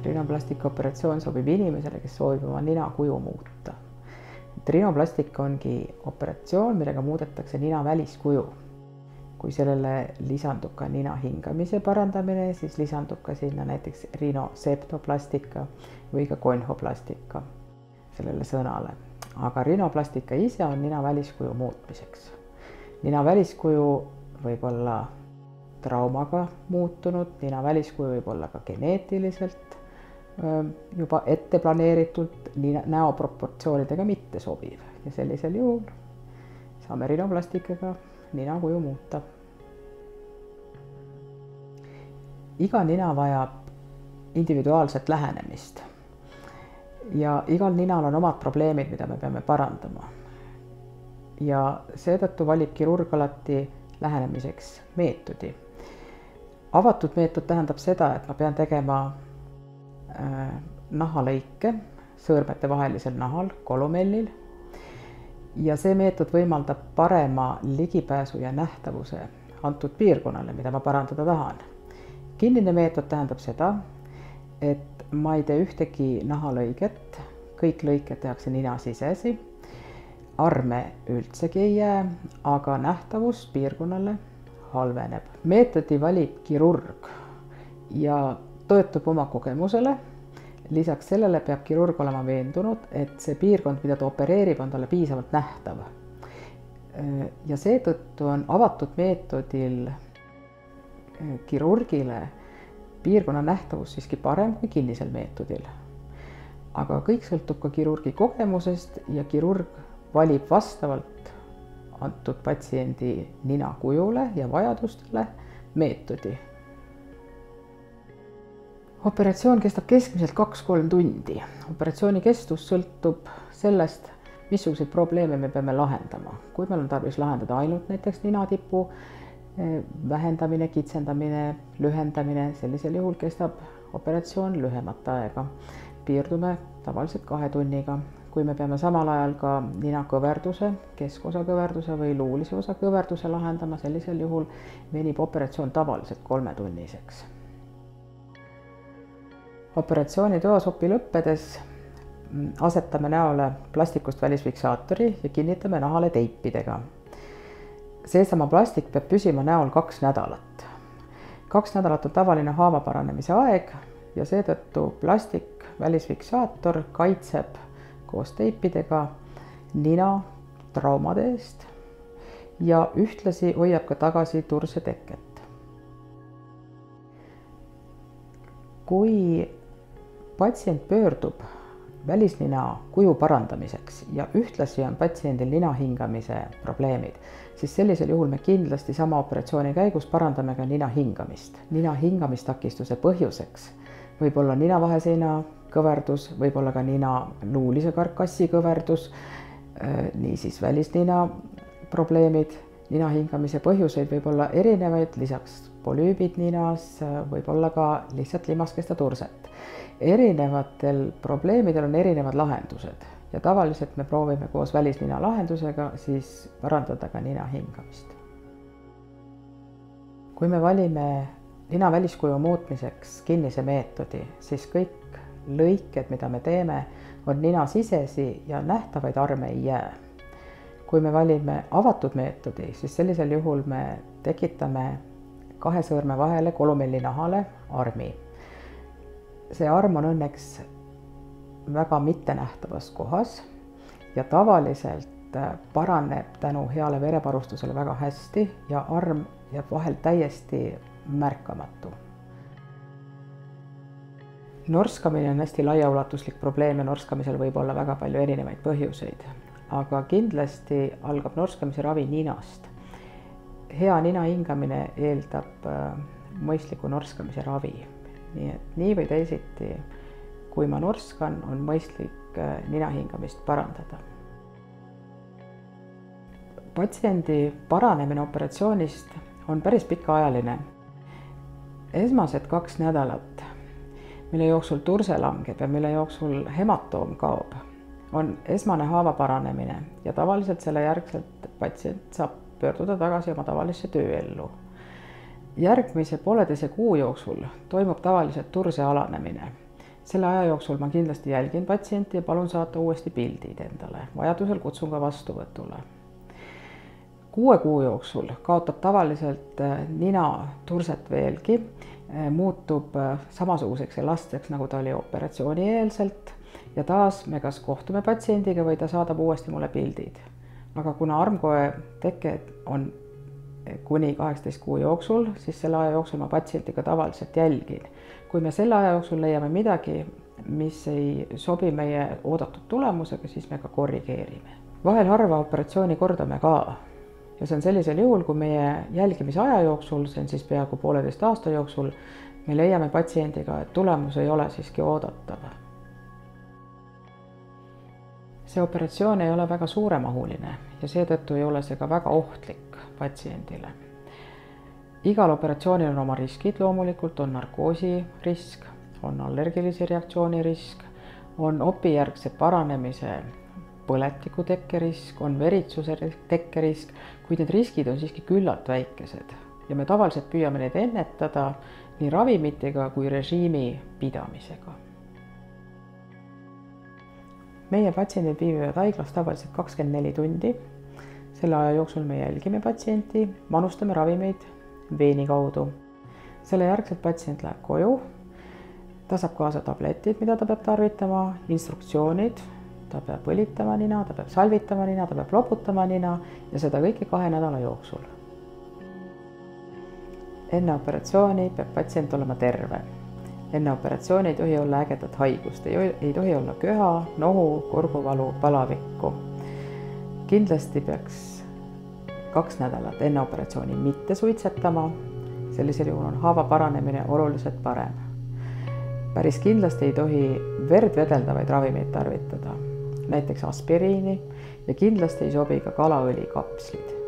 Rinoplastika operatsioon sobib inimesele, kes soovib oma nina kuju muuta. Rinoplastika ongi operatsioon, millega muudetakse nina väliskuju. Kui sellele lisandub ka nina hingamise parandamine, siis lisandub ka sinna näiteks rinoseptoplastika või ka konhoplastika sellele sõnale. Aga rinoplastika ise on nina väliskuju muutmiseks. Nina väliskuju võib olla traumaga muutunud, nina väliskuju võib olla ka geneetiliselt juba ette planeeritult näoproportsioonidega mitte sobiv ja sellisel juhul saame rinoplastikaga nina kuju muuta. Iga nina vajab individuaalset lähenemist ja igal ninal on omad probleemid, mida me peame parandama. Ja seetõttu valib kirurg alati lähenemiseks meetodi. Avatud meetod tähendab seda, et ma pean tegema nahalõike sõõrmete vahelisel nahal, kolumellil. Ja see meetod võimaldab parema ligipääsu ja nähtavuse antud piirkonnale, mida ma parandada tahan. Kinnine meetod tähendab seda, et ma ei tee ühtegi nahalõiget, kõik lõiked tehakse nina sisesi, arme üldsegi ei jää, aga nähtavus piirkonnale halveneb. Meetodi valib kirurg ja toetub oma kogemusele. Lisaks sellele peab kirurg olema veendunud, et see piirkond, mida ta opereerib, on talle piisavalt nähtav. Ja seetõttu on avatud meetodil kirurgile piirkonna nähtavus siiski parem kui kinnisel meetodil. Aga kõik sõltub ka kirurgi kogemusest ja kirurg valib vastavalt antud patsiendi nina kujule ja vajadustele meetodi. Operatsioon kestab keskmiselt 2-3 tundi. Operatsiooni kestus sõltub sellest, missuguseid probleeme me peame lahendama. Kui meil on tarvis lahendada ainult näiteks ninatipu vähendamine, kitsendamine, lühendamine, sellisel juhul kestab operatsioon lühemat aega. Piirdume tavaliselt 2 tunniga. Kui me peame samal ajal ka nina kõverduse, keskosa kõverduse või luulise osa kõverduse lahendama, sellisel juhul venib operatsioon tavaliselt 3 tunniseks. Operatsiooni toasopi lõppedes asetame näole plastikust välisfiksaatori ja kinnitame nahale teipidega. Seesama plastik peab püsima näol 2 nädalat. 2 nädalat on tavaline haava paranemise aeg ja seetõttu plastik välisfiksaator kaitseb koos teipidega nina traumade eest ja ühtlasi hoiab ka tagasi turse teket. Kui patsient pöördub välisnina kuju parandamiseks ja ühtlasi on patsiendil nina hingamise probleemid, siis sellisel juhul me kindlasti sama operatsiooni käigus parandame ka nina hingamist. Nina hingamistakistuse põhjuseks võib olla ninavaheseina kõverdus, võib olla ka nina luulise karkassi kõverdus, niisiis välisnina probleemid. Nina hingamise põhjuseid võib olla erinevaid, lisaks polüübid ninas, võib olla ka lihtsalt limaskesta turset. Erinevatel probleemidel on erinevad lahendused ja tavaliselt me proovime koos välisnina lahendusega siis parandada ka nina hingamist. Kui me valime nina väliskuju muutmiseks kinnise meetodi, siis kõik lõiked, mida me teeme, on nina sisesi ja nähtavaid arme ei jää. Kui me valime avatud meetodi, siis sellisel juhul me tekitame 2 sõõrme vahele kolumelli nahale armi. See arm on õnneks väga mittenähtavas kohas ja tavaliselt paraneb tänu heale verevarustusele väga hästi ja arm jääb vahel täiesti märkamatu. Norskamine on hästi laiaulatuslik probleem ja norskamisel võib olla väga palju erinevaid põhjuseid, aga kindlasti algab norskamise ravi ninast. Hea nina hingamine eeldab mõistliku norskamise ravi. Nii et nii või teisiti, kui ma norskan, on mõistlik nina hingamist parandada. Patsiendi paranemine operatsioonist on päris pikaajaline. Esmased 2 nädalat, mille jooksul turse langeb ja mille jooksul hematoom kaob, on esmane haava paranemine ja tavaliselt selle järgselt patsient saab pöörduda tagasi oma tavalisse tööellu. Järgmise 1,5 kuu jooksul toimub tavaliselt turse alanemine selle aja jooksul ma kindlasti jälgin patsienti ja palun saata uuesti pildid endale, vajadusel kutsun ka vastuvõtule. 6 kuu jooksul kaotab tavaliselt nina turset veelgi, muutub samasuguseks elastseks, nagu ta oli operatsioonieelselt ja taas me kas kohtume patsiendiga või ta saadab uuesti mulle pildid. Aga kuna armkoe teke on kuni 18 kuu jooksul, siis selle aja jooksul ma patsientiga tavaliselt jälgin. Kui me selle aja jooksul leiame midagi, mis ei sobi meie oodatud tulemusega, siis me ka korrigeerime. Vahel harva operatsiooni kordame ka. Ja see on sellisel juhul, kui meie jälgimise aja jooksul, see on siis peaaegu 1,5 aasta jooksul, me leiame patsiendiga, et tulemus ei ole siiski oodatav. See operatsioon ei ole väga suuremahuline ja seetõttu ei ole see ka väga ohtlik patsiendile. Igal operatsioonil on oma riskid, loomulikult on narkoosi risk, on allergilise reaktsiooni risk, on opijärgse paranemise põletiku tekkerisk, on veritsuse tekkerisk, kuid need riskid on siiski küllalt väikesed ja me tavaliselt püüame neid ennetada nii ravimitega kui režiimi pidamisega. Meie patsiendid viibivad haiglas tavaliselt 24 tundi. Selle aja jooksul me jälgime patsienti, manustame ravimeid veeni kaudu. Selle järgselt patsient läheb koju, ta saab kaasa tabletid, mida ta peab tarvitama, instruktsioonid, ta peab õlitama nina, ta peab salvitama nina, ta peab loputama nina ja seda kõike 2 nädala jooksul. Enne operatsiooni peab patsient olema terve. Enne operatsiooni ei tohi olla ägedat haigust, ei tohi olla köha, nohu, kurguvalu, palavikku. Kindlasti peaks 2 nädalat enne operatsiooni mitte suitsetama, sellisel juhul on haava paranemine oluliselt parem. Päris kindlasti ei tohi verd vedeldavaid ravimeid tarvitada, näiteks aspiriini ja kindlasti ei sobi ka kalaõli kapslid.